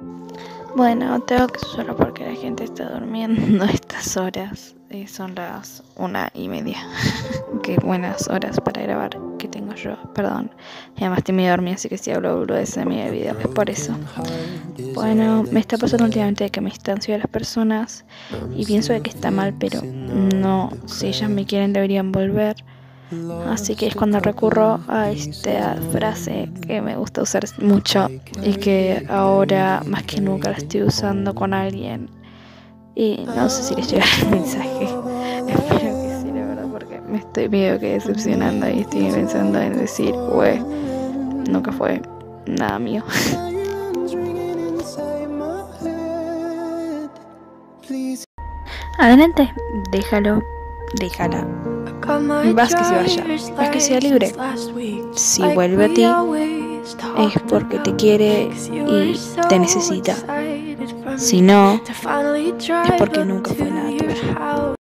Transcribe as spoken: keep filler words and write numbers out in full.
Bueno, tengo que solo porque la gente está durmiendo a estas horas. Eh, son las una y media. Qué buenas horas para grabar que tengo yo, perdón. Y además estoy medio dormida, así que si hablo de ese medio video es por eso. Bueno, me está pasando últimamente que me distancio de las personas y pienso de que está mal, pero no, si ellas me quieren deberían volver. Así que es cuando recurro a esta frase que me gusta usar mucho y que ahora más que nunca la estoy usando con alguien. Y no sé si les llega el mensaje. Espero que sí, la verdad, porque me estoy medio que decepcionando y estoy pensando en decir, güey, nunca fue nada mío. Adelante, déjalo, déjala. Vas que se vaya, vas que sea libre. Si vuelve a ti, es porque te quiere y te necesita. Si no, es porque nunca fue nada tuyo.